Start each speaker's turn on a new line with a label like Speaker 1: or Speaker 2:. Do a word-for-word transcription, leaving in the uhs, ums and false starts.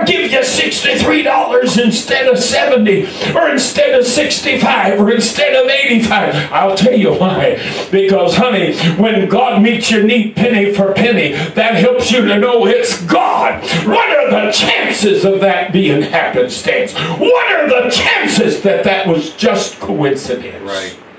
Speaker 1: or give you sixty-three dollars instead of seventy, or instead of sixty-five, or instead of eighty-five. I'll tell you why. Because, honey, when God meets your need penny for penny, that helps you to know it's God. What are the chances of that being happenstance? What are the chances that that was just coincidence?
Speaker 2: Right.